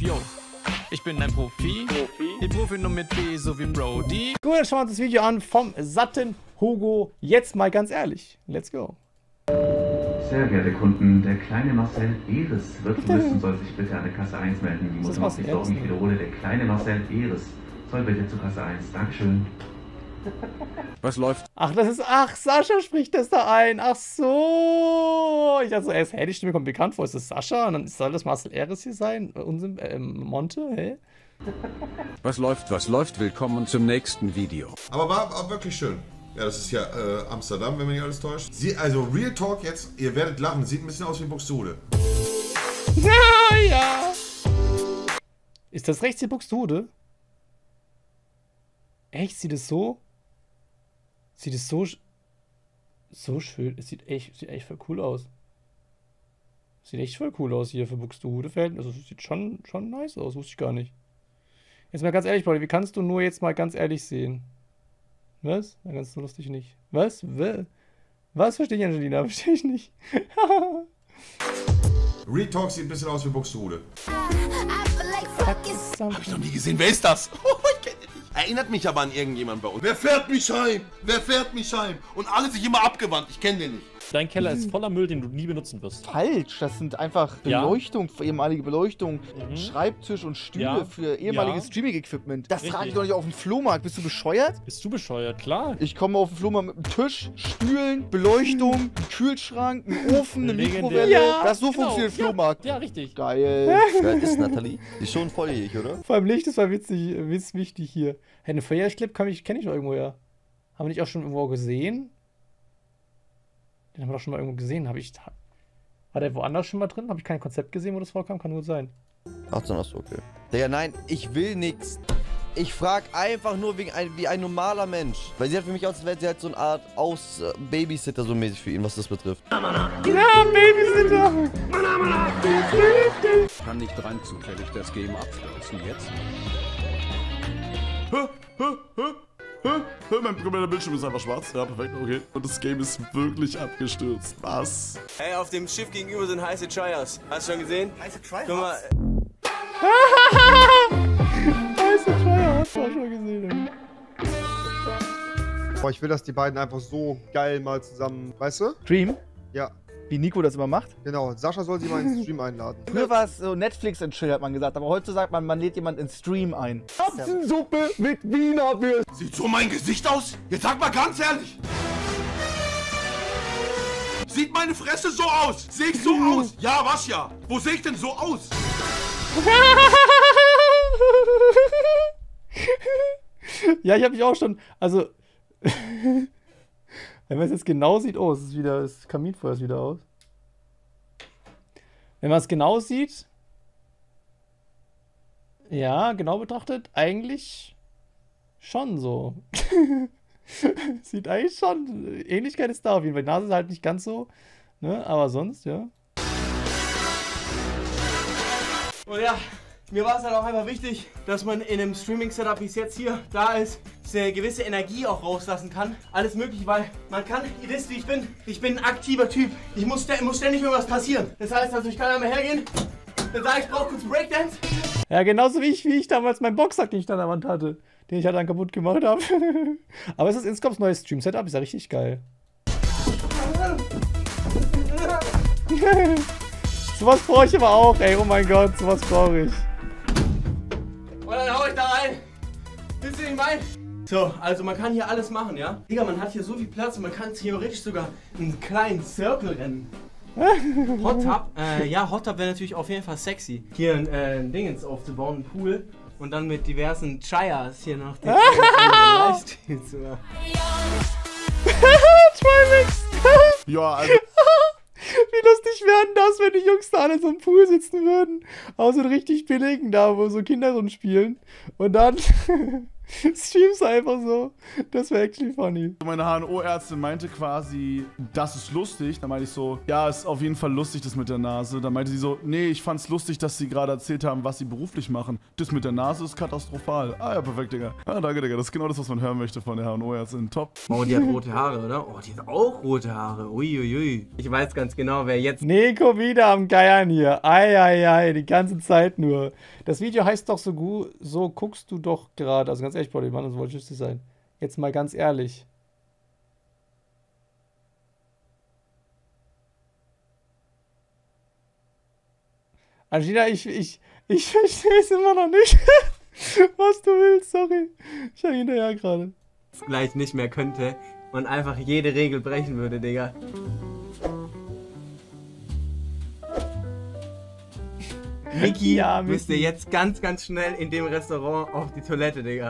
yo. Ich bin ein Profi. Die Profi nur mit B, so wie Brody. Gut, dann schauen wir uns das Video an vom satten Hugo. Jetzt mal ganz ehrlich. Let's go. Sehr geehrte Kunden, der kleine Marcel Eres wird müssen, soll sich bitte an der Kasse 1 melden. Die muss noch nicht sorgen. Ich wiederhole, der kleine Marcel Eres soll bitte zur Kasse 1. Dankeschön. Was läuft? Ach, das ist. Ach, Sascha spricht das da ein. Ach so. Ich dachte so, erst, hey, die Stimme kommt bekannt vor. Ist das Sascha? Und dann soll das Marcel Eres hier sein? Monte? Hä? Was läuft? Was läuft? Willkommen zum nächsten Video. Aber war wirklich schön. Ja, das ist ja Amsterdam, wenn man nicht alles täuscht. Also Real Talk jetzt, ihr werdet lachen. Sieht ein bisschen aus wie Buxtehude. Ja. Ist das rechts die Buxtehude? Echt? Sieht es so? Sieht es so schön? Es sieht echt voll cool aus. Sieht echt voll cool aus hier für Buxtehude-Feld. Also es sieht schon nice aus, wusste ich gar nicht. Jetzt mal ganz ehrlich, Pauli, wie kannst du nur jetzt mal ganz ehrlich sehen? Was? Na, ganz so lustig nicht. Was? Was? Verstehe ich, Angelina? Verstehe ich nicht. Real Talk sieht ein bisschen aus wie Buxtehude. Hab ich noch nie gesehen. Wer ist das? Ich kenne den nicht. Erinnert mich aber an irgendjemand bei uns. Wer fährt mich heim? Wer fährt mich heim? Und alle sich immer abgewandt. Ich kenne den nicht. Dein Keller ist voller Müll, den du nie benutzen wirst. Falsch, das sind einfach Beleuchtung, ehemalige Beleuchtung, Schreibtisch und Stühle für ehemaliges Streaming-Equipment. Das trage ich doch nicht auf den Flohmarkt. Bist du bescheuert? Bist du bescheuert? Klar. Ich komme auf den Flohmarkt mit einem Tisch, Stühlen, Beleuchtung, einem Kühlschrank, einem Ofen, eine Mikrowelle. Ja, das so funktioniert der Flohmarkt. Ja, richtig. Geil. Wer ist Nathalie? Die ist schon volljährig, oder? Vor allem Licht, das war wichtig hier. Hey, eine Feuerclip kenne ich noch irgendwoher. Haben wir nicht auch schon irgendwo gesehen? Den haben wir doch schon mal irgendwo gesehen. War der woanders schon mal drin? Habe ich kein Konzept gesehen, wo das vorkam? Kann gut sein. 18 hast du, okay. Digga, nein, ich will nix. Ich frag einfach nur wie ein normaler Mensch. Weil sie hat für mich aus, als wäre sie halt so eine Art Babysitter so mäßig für ihn, was das betrifft. Ja, Babysitter! Kann nicht rein zufällig das Game abstürzen jetzt? Mein kompletter Bildschirm ist einfach schwarz. Ja, perfekt, okay. Und das Game ist wirklich abgestürzt. Was? Hey, auf dem Schiff gegenüber sind heiße Trials. Hast du schon gesehen? Heiße Trials? Guck mal. Heiße Trials, hast du auch schon gesehen. Boah, ich will, dass die beiden einfach so geil mal zusammen, weißt du? Stream? Ja. Wie Nico das immer macht? Genau, Sascha soll sie mal ins Stream einladen. Früher war es so Netflix and Chill, hat man gesagt, aber heute sagt man lädt jemand ins Stream ein. Erbsensuppe mit Wiener Würstchen. Sieht so mein Gesicht aus? Jetzt sag mal ganz ehrlich. Sieht meine Fresse so aus? Sehe ich so aus? Ja, was ja? Wo sehe ich denn so aus? Ja, ich habe mich auch schon, also, wenn man es jetzt genau sieht, oh, das Kaminfeuer ist wieder aus. Wenn man es genau sieht, ja, genau betrachtet, eigentlich schon so. Sieht eigentlich schon, Ähnlichkeit ist da auf jeden Fall. Die Nase ist halt nicht ganz so, ne, aber sonst, ja. Und ja, mir war es halt auch einfach wichtig, dass man in einem Streaming-Setup, wie es jetzt hier da ist, eine gewisse Energie auch rauslassen kann. Alles mögliche, weil man kann, ihr wisst wie ich bin ein aktiver Typ. Ich muss ständig irgendwas passieren. Das heißt also, ich kann einmal hergehen, dann sage ich brauche kurz Breakdance. Ja, genauso wie ich damals meinen Boxsack, den ich an der Wand hatte, den ich halt dann kaputt gemacht habe. Aber es ist Inscops neues Stream-Setup, ist ja richtig geil. Sowas brauche ich aber auch, ey, oh mein Gott, sowas brauche ich. Und dann hau ich da rein. Wisst ihr, wie ich meine? So, also man kann hier alles machen, ja? Digga, man hat hier so viel Platz und man kann theoretisch sogar einen kleinen Circle rennen. Hot Tub? Ja, Hot Tub wäre natürlich auf jeden Fall sexy. Hier ein Dingens aufzubauen, ein Pool. Und dann mit diversen Trials hier noch den Livestream zu machen. Trimix! Ja, also. Wie lustig wären das, wenn die Jungs da alle in so einem Pool sitzen würden. Auch so einen richtig billigen da, wo so Kinder rumspielen. Und dann Streams einfach so. Das wäre actually funny. Meine HNO-Ärztin meinte quasi, das ist lustig. Da meinte ich so, ja, ist auf jeden Fall lustig, das mit der Nase. Da meinte sie so, nee, ich fand's lustig, dass sie gerade erzählt haben, was sie beruflich machen. Das mit der Nase ist katastrophal. Ah ja, perfekt, Digga. Ah, danke, Digga. Das ist genau das, was man hören möchte von der HNO-Ärztin. Top. Oh, die hat rote Haare, oder? Oh, die hat auch rote Haare. Uiuiui. Ich weiß ganz genau, wer jetzt... Nico wieder am Geiern hier. Ei, die ganze Zeit nur. Das Video heißt doch so gut, so guckst du doch gerade. Also ganz ehrlich, Bro, Mann, das wollte lustig sein. Jetzt mal ganz ehrlich. Angina, ich verstehe es immer noch nicht. Was du willst, sorry. Ich hab hinterher gerade. Gleich nicht mehr könnte und einfach jede Regel brechen würde, Digga. Niki müsste jetzt ganz, ganz schnell in dem Restaurant auf die Toilette, Digga.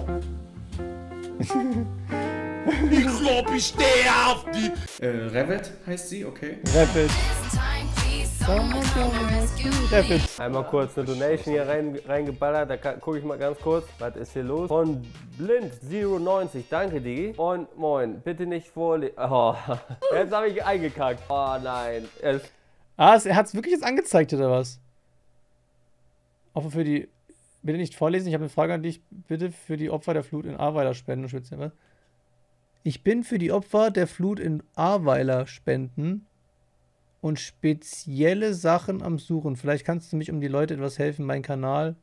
Ich glaub, ich stehe auf die... Revit heißt sie, okay. Revit. Einmal kurz eine Donation hier reingeballert, da gucke ich mal ganz kurz, was ist hier los? Von Blind090, danke Digi. Und moin, bitte nicht vorlesen. Oh, jetzt habe ich eingekackt. Oh nein. Er hat es wirklich jetzt angezeigt, oder was? Auch für die... Bitte nicht vorlesen, ich habe eine Frage an dich. Bitte für die Opfer der Flut in Ahrweiler spenden. Ich bin für die Opfer der Flut in Ahrweiler spenden und spezielle Sachen am Suchen. Vielleicht kannst du mich um die Leute etwas helfen, mein Kanal.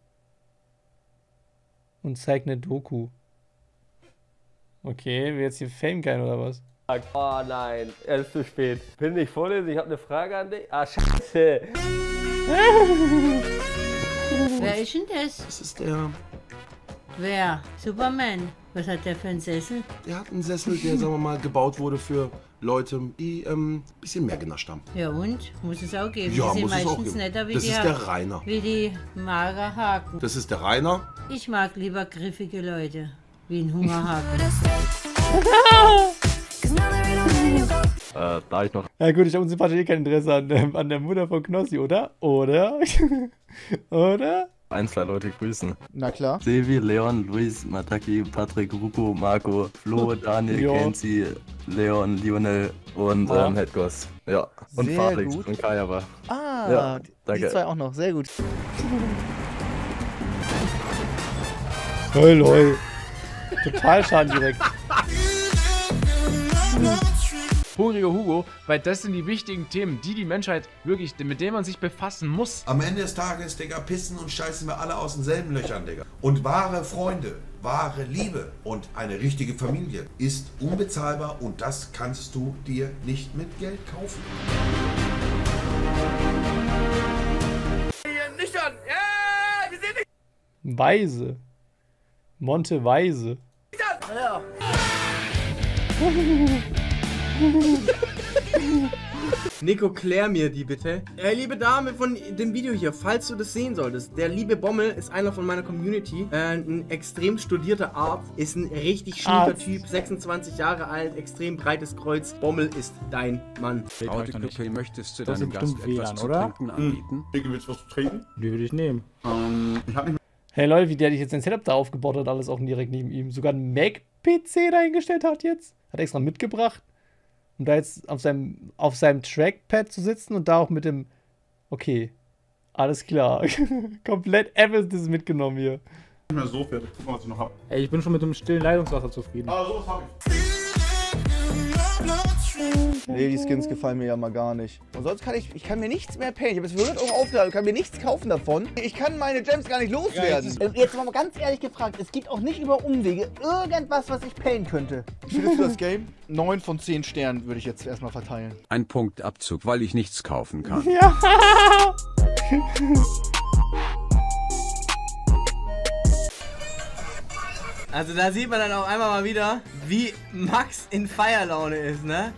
Und zeig eine Doku. Okay, will jetzt hier Fame gehen oder was? Oh nein, es ist zu spät. Bin nicht vorlesen, ich habe eine Frage an dich. Ah, scheiße. Wer ist denn das? Das ist der... Wer? Superman. Was hat der für einen Sessel? Der hat einen Sessel, der, sagen wir mal, gebaut wurde für Leute, die ein bisschen mehr genascht haben. Ja und? Muss es auch geben. Ja, die sind muss es auch meistens geben. netter wie Das die ist der Rainer. Wie die Magerhaken. Das ist der Rainer. Ich mag lieber griffige Leute. Wie ein Hungerhaken. Da ich noch... Ja gut, ich habe unsympathisch kein Interesse an der Mutter von Knossi, oder? Oder? Oder? 1, 2 Leute grüßen. Na klar. Sevi, Leon, Luis, Mataki, Patrick, Ruko, Marco, Flo, Daniel, Kenzi, Leon, Lionel und Headgos. Ja, und Sehr Fabrix gut. und Kai aber. Ah, ja, die zwei auch noch. Sehr gut. Lol. Total Schaden direkt. Hungriger Hugo, weil das sind die wichtigen Themen, die Menschheit wirklich, mit denen man sich befassen muss. Am Ende des Tages, Digga, pissen und scheißen wir alle aus denselben Löchern, Digga. Und wahre Freunde, wahre Liebe und eine richtige Familie ist unbezahlbar und das kannst du dir nicht mit Geld kaufen. Nüchtern! Ja, wir sind nicht... Weise. Monte Weise. Ja. Nico, klär mir die bitte. Liebe Dame von dem Video hier, falls du das sehen solltest, der liebe Bommel ist einer von meiner Community, ein extrem studierter Arzt, ist ein richtig schnieker Typ, 26 Jahre alt, extrem breites Kreuz. Bommel ist dein Mann. Autocafé, möchtest du Das deinem ist Gast bestimmt etwas WLAN, zu oder? trinken anbieten? Digga, willst du was zu trinken? Die würde ich nehmen. Ich hab nicht Hey Leute, wie der sich jetzt sein Setup da aufgebaut hat, alles auch direkt neben ihm. Sogar ein Mac-PC dahingestellt hat jetzt. Hat extra mitgebracht. Um da jetzt auf seinem Trackpad zu sitzen und da auch mit dem... Okay, alles klar. Komplett Apples mitgenommen hier. mehr so fertig. Guck mal, was ich noch hab. Ey, ich bin schon mit dem stillen Leitungswasser zufrieden. Ah, sowas hab ich. Nee, die Skins gefallen mir ja mal gar nicht. Und sonst kann ich kann mir nichts mehr payen. Ich habe jetzt für 100 Euro aufgeladen und kann mir nichts kaufen davon. Ich kann meine Gems gar nicht loswerden. Jetzt mal ganz ehrlich gefragt, es gibt auch nicht über Umwege irgendwas, was ich payen könnte. Wie findest du das Game? 9 von 10 Sternen würde ich jetzt erstmal verteilen. Ein Punktabzug, weil ich nichts kaufen kann. Ja. Also da sieht man dann auch einmal mal wieder, wie Max in Feierlaune ist, ne?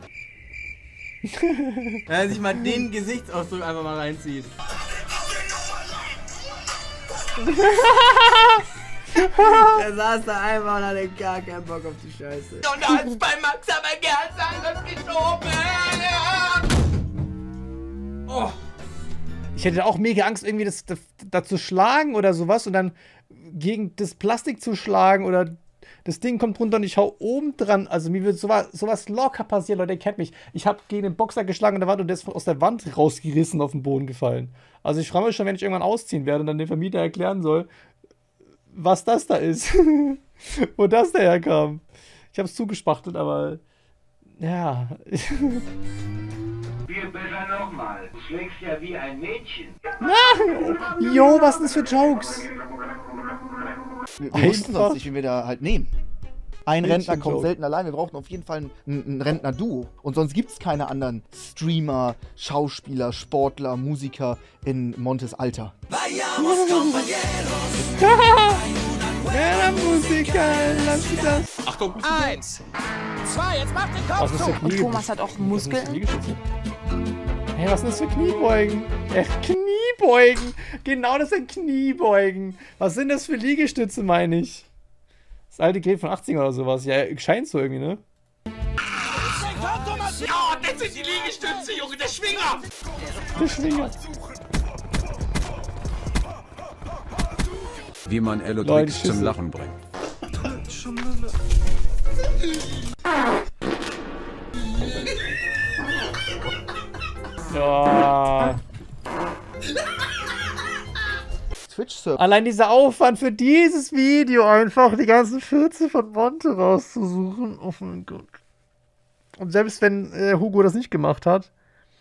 Wenn er sich mal den Gesichtsausdruck einfach mal reinzieht. Der saß da einfach und hatte gar keinen Bock auf die Scheiße. Und da ist bei Max aber ganz anders geschoben. Oh. Ich hätte auch mega Angst, irgendwie das da zu schlagen oder sowas und dann gegen das Plastik zu schlagen oder das Ding kommt runter und ich hau oben dran. Also mir wird sowas locker passieren, Leute, ihr kennt mich. Ich habe gegen den Boxer geschlagen an der Wand und der ist aus der Wand rausgerissen auf den Boden gefallen. Also ich freue mich schon, wenn ich irgendwann ausziehen werde und dann dem Vermieter erklären soll, was das da ist. Wo das daherkam. Ich habe es zugespachtelt, aber ja. Viel besser nochmal. Du schlägst ja wie ein Mädchen. Jo, was sind das für Jokes? Wir wussten sonst nicht, wie wir da halt nehmen. Ein Rentner kommt selten allein. Wir brauchen auf jeden Fall ein Rentner-Duo. Und sonst gibt es keine anderen Streamer, Schauspieler, Sportler, Musiker in Montes Alter. Achtung! 1, 2, jetzt mach den Kopf zu! Und Thomas hat auch Muskeln. Hey, was sind das für Kniebeugen? Kniebeugen! Genau, das sind Kniebeugen. Was sind das für Liegestütze, meine ich? Das alte Gerät von 80 oder sowas. Ja, scheint so irgendwie, ne? Ja, das sind die Liegestütze, Junge, der Schwinger! Der Schwinger. Wie man Elotrix zum Lachen bringt. Ja. Twitch-Server. Allein dieser Aufwand für dieses Video einfach die ganzen 14 von Monte rauszusuchen. Oh mein Gott. Und selbst wenn Hugo das nicht gemacht hat,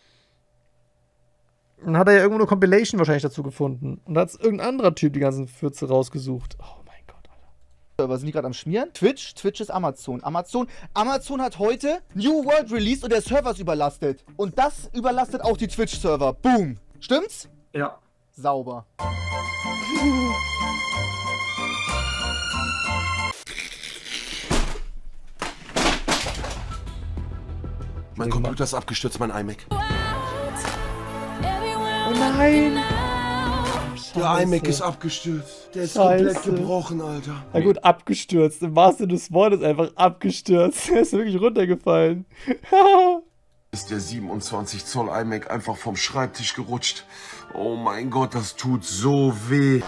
dann hat er ja irgendwo eine Compilation wahrscheinlich dazu gefunden. Und da hat irgendein anderer Typ die ganzen 14 rausgesucht. Oh mein Gott, Alter. Server sind die gerade am Schmieren? Twitch ist Amazon. Amazon hat heute New World released und der Server ist überlastet. Und das überlastet auch die Twitch-Server. Boom. Stimmt's? Ja. Sauber. Mein Computer ist abgestürzt, mein iMac. Oh nein! Der iMac ist abgestürzt. Der ist komplett gebrochen, Alter. Na gut, abgestürzt. Im wahrsten Sinne des Wortes einfach abgestürzt. Er ist wirklich runtergefallen. Ist der 27 Zoll iMac einfach vom Schreibtisch gerutscht. Oh mein Gott, das tut so weh.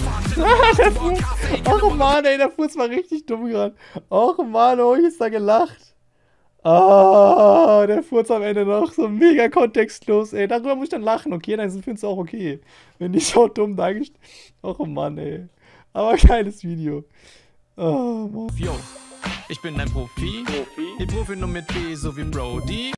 Och Mann, ey, der Fuß war richtig dumm gerade. Och Mann, oh, ich ist da gelacht. Ah, der Furz am Ende noch so mega kontextlos, ey. Darüber muss ich dann lachen, okay? Dann findest du auch okay. Wenn die so dumm dargestellt. Och Mann, ey. Aber geiles Video. Oh Mann. Yo, ich bin ein Profi. Die Profi nur mit B, so wie Brody.